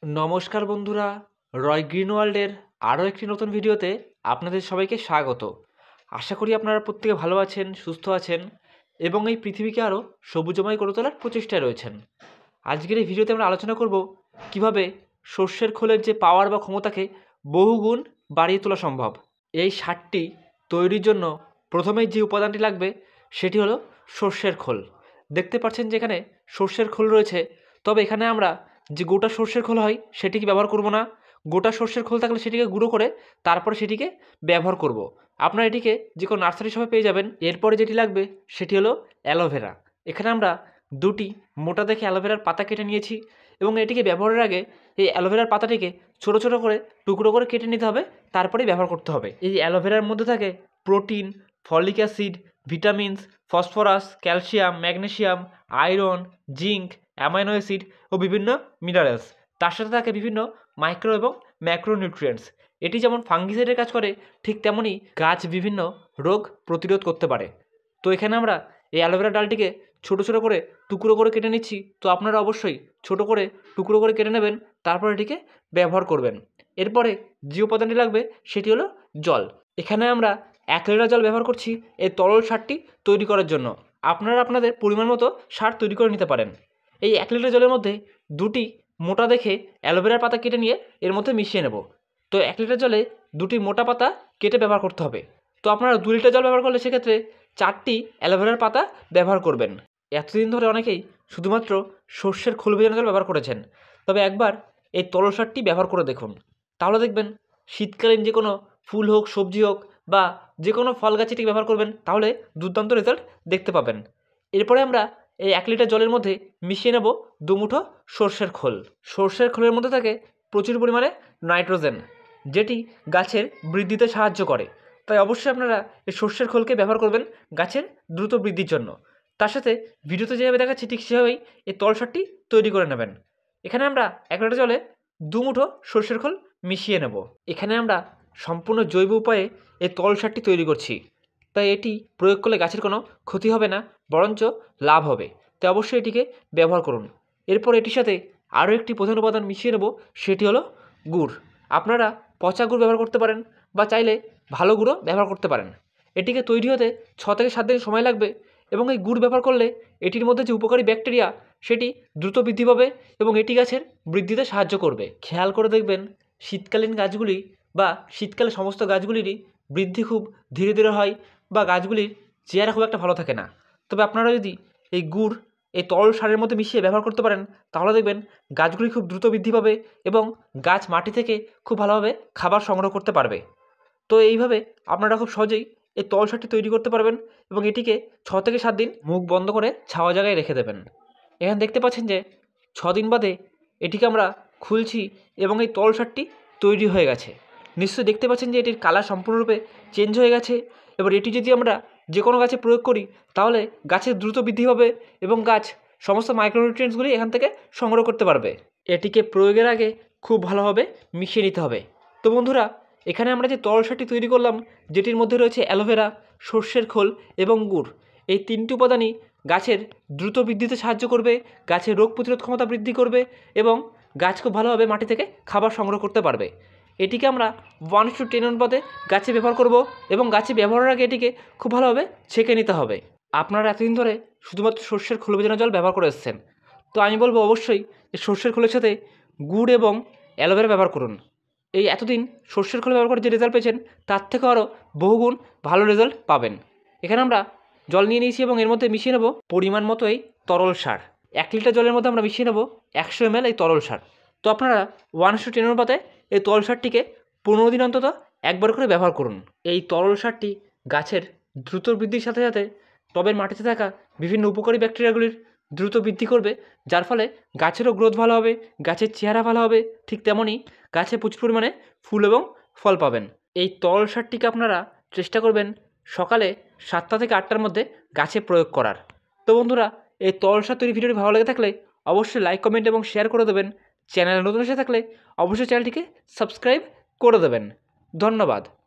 নমস্কার বন্ধুরা, রয় গ্রিন ওয়ার্ল্ডের আরও একটি নতুন ভিডিওতে আপনাদের সবাইকে স্বাগত। আশা করি আপনারা প্রত্যেকে ভালো আছেন, সুস্থ আছেন এবং এই পৃথিবীকে আরও সবুজময় করে তোলার প্রচেষ্টায় রয়েছেন। আজকের এই ভিডিওতে আমরা আলোচনা করব কিভাবে সর্ষের খোলের যে পাওয়ার বা ক্ষমতাকে বহুগুণ বাড়িয়ে তোলা সম্ভব। এই সারটি তৈরির জন্য প্রথমেই যে উপাদানটি লাগবে সেটি হলো সর্ষের খোল। দেখতে পাচ্ছেন যে এখানে সর্ষের খোল রয়েছে, তবে এখানে আমরা যে গোটা সর্ষের খোল হয় সেটিকে ব্যবহার করব না। গোটা সর্ষের খোল থাকলে সেটিকে গুঁড়ো করে তারপরে সেটিকে ব্যবহার করব। আপনারা এটিকে যে কোনো নার্সারি শপে পেয়ে যাবেন। এরপরে যেটি লাগবে সেটি হলো অ্যালোভেরা। এখানে আমরা দুটি মোটা দেখে অ্যালোভেরার পাতা কেটে নিয়েছি এবং এটিকে ব্যবহারের আগে এই অ্যালোভেরার পাতাটিকে ছোটো ছোটো করে টুকরো করে কেটে নিতে হবে, তারপরেই ব্যবহার করতে হবে। এই অ্যালোভেরার মধ্যে থাকে protein, folic acid, vitamins, phosphorus, calcium, magnesium, iron, zinc, amino acid ও বিভিন্ন মিনারেলস। তার সাথে থাকে বিভিন্ন মাইক্রো এবং ম্যাক্রোনিউট্রিয়েন্টস। এটি যেমন ফাঙ্গিসাইডের কাজ করে, ঠিক তেমনই গাছ বিভিন্ন রোগ প্রতিরোধ করতে পারে। তো এখানে আমরা এই অ্যালোভেরা ডালটিকে ছোটো ছোটো করে টুকরো করে কেটে নিচ্ছি। তো আপনারা অবশ্যই ছোটো করে টুকরো করে কেটে নেবেন, তারপর এটিকে ব্যবহার করবেন। এরপরে যে উপাদানটি লাগবে সেটি হলো জল। এখানে আমরা 1 লিটার জল ব্যবহার করছি এই তরল সারটি তৈরি করার জন্য। আপনারা আপনাদের পরিমাণ মতো সার তৈরি করে নিতে পারেন। এই 1 লিটার জলের মধ্যে দুটি মোটা দেখে অ্যালোভেরার পাতা কেটে নিয়ে এর মধ্যে মিশিয়ে নেব। তো 1 লিটার জলে দুটি মোটা পাতা কেটে ব্যবহার করতে হবে। তো আপনারা 2 লিটার জল ব্যবহার করলে সেক্ষেত্রে 4টি অ্যালোভেরার পাতা ব্যবহার করবেন। এতদিন ধরে অনেকেই শুধুমাত্র সর্ষের খোল ভেজানো জল ব্যবহার করেছেন, তবে একবার এই তরল সারটি ব্যবহার করে দেখুন। তাহলে দেখবেন শীতকালীন যে কোনো ফুল হোক, সবজি হোক বা যে কোনো ফল গাছে এটি ব্যবহার করবেন, তাহলে দুর্দান্ত রেজাল্ট দেখতে পাবেন। এরপরে আমরা এই 1 লিটার জলের মধ্যে মিশিয়ে নেব 2 মুঠো সর্ষের খোল। সর্ষের খোলের মধ্যে থাকে প্রচুর পরিমাণে নাইট্রোজেন, যেটি গাছের বৃদ্ধিতে সাহায্য করে। তাই অবশ্যই আপনারা এই সর্ষের খোলকে ব্যবহার করবেন গাছের দ্রুত বৃদ্ধির জন্য। তার সাথে ভিডিওতে যেভাবে দেখাচ্ছি ঠিক সেভাবেই এই তরল সারটি তৈরি করে নেবেন। এখানে আমরা 1 লিটার জলে 2 মুঠো সর্ষের খোল মিশিয়ে নেব। এখানে আমরা সম্পূর্ণ জৈব উপায়ে এই তরল সারটি তৈরি করছি, তাই এটি প্রয়োগ করলে গাছের কোনো ক্ষতি হবে না, বরঞ্চ লাভ হবে। তাই অবশ্যই এটিকে ব্যবহার করুন। এরপর এটির সাথে আরও একটি প্রধান উপাদান মিশিয়ে নেব, সেটি হলো গুড়। আপনারা পচা গুড় ব্যবহার করতে পারেন বা চাইলে ভালো গুঁড়ো ব্যবহার করতে পারেন। এটিকে তৈরি হতে 6 থেকে 7 দিন সময় লাগবে এবং এই গুড় ব্যবহার করলে এটির মধ্যে যে উপকারী ব্যাকটেরিয়া সেটি দ্রুত বৃদ্ধি পাবে এবং এটি গাছের বৃদ্ধিতে সাহায্য করবে। খেয়াল করে দেখবেন শীতকালীন গাছগুলি বা শীতকালে সমস্ত গাছগুলিরই বৃদ্ধি খুব ধীরে ধীরে হয় বা গাছগুলির চেহারা খুব একটা ভালো থাকে না। তবে আপনারা যদি এই গুড় এই তরল সারের মধ্যে মিশিয়ে ব্যবহার করতে পারেন, তাহলে দেখবেন গাছগুলি খুব দ্রুত বৃদ্ধি পাবে এবং গাছ মাটি থেকে খুব ভালোভাবে খাবার সংগ্রহ করতে পারবে। তো এইভাবে আপনারা খুব সহজেই এই তরল সারটি তৈরি করতে পারবেন এবং এটিকে 6 থেকে 7 দিন মুখ বন্ধ করে ছাওয়া জায়গায় রেখে দেবেন। এখানে দেখতে পাচ্ছেন যে 6 দিন বাদে এটিকে আমরা খুলছি এবং এই তরল সারটি তৈরি হয়ে গেছে। নিশ্চয়ই দেখতে পাচ্ছেন যে এটির কালার সম্পূর্ণরূপে চেঞ্জ হয়ে গেছে। এবার এটি যদি আমরা যে কোনো গাছে প্রয়োগ করি, তাহলে গাছের দ্রুত বৃদ্ধি হবে এবং গাছ সমস্ত মাইক্রোনিউট্রিয়েন্টসগুলি এখান থেকে সংগ্রহ করতে পারবে। এটিকে প্রয়োগের আগে খুব ভালোভাবে মিশিয়ে নিতে হবে। তো বন্ধুরা, এখানে আমরা যে তরল সারটি তৈরি করলাম, যেটির মধ্যে রয়েছে অ্যালোভেরা, সর্ষের খোল এবং গুড়, এই 3টি উপাদানই গাছের দ্রুত বৃদ্ধিতে সাহায্য করবে, গাছের রোগ প্রতিরোধ ক্ষমতা বৃদ্ধি করবে এবং গাছ খুব ভালোভাবে মাটি থেকে খাবার সংগ্রহ করতে পারবে। এটিকে আমরা 1:10 অনুপাতে গাছে ব্যবহার করব এবং গাছে ব্যবহারের আগে এটিকে খুব ভালোভাবে ছেঁকে নিতে হবে। আপনারা এতদিন ধরে শুধুমাত্র সর্ষের খোল ভেজানো জল ব্যবহার করে এসেছেন, তো আমি বলবো অবশ্যই এই সর্ষের খোলের সাথে গুড় এবং অ্যালোভেরা ব্যবহার করুন। এই এতদিন সর্ষের খোল ব্যবহার করে যে রেজাল্ট পেয়েছেন, তার থেকে আরও বহুগুণ ভালো রেজাল্ট পাবেন। এখানে আমরা জল নিয়ে নিয়েছি এবং এর মধ্যে মিশিয়ে নেব পরিমাণ মতো এই তরল সার। 1 লিটার জলের মধ্যে আমরা মিশিয়ে নেব 100 ml এই তরল সার। তো আপনারা 1:10 অনুপাতে এই তরল সারটিকে 15 দিন অন্তত একবার করে ব্যবহার করুন। এই তরল সারটি গাছের দ্রুত বৃদ্ধির সাথে সাথে টবের মাটিতে থাকা বিভিন্ন উপকারী ব্যাকটেরিয়াগুলির দ্রুত বৃদ্ধি করবে, যার ফলে গাছেরও গ্রোথ ভালো হবে, গাছের চেহারা ভালো হবে। ঠিক তেমনই গাছে প্রচুর পরিমাণে ফুল এবং ফল পাবেন। এই তরল সারটিকে আপনারা চেষ্টা করবেন সকালে 7টা থেকে 8টার মধ্যে গাছে প্রয়োগ করার। তো বন্ধুরা, এই তরল সার তৈরি ভিডিওটি ভালো লেগে থাকলে অবশ্যই লাইক, কমেন্ট এবং শেয়ার করে দেবেন। চ্যানেলে নতুন এসে থাকলে অবশ্যই চ্যানেলটিকে সাবস্ক্রাইব করে দেবেন। ধন্যবাদ।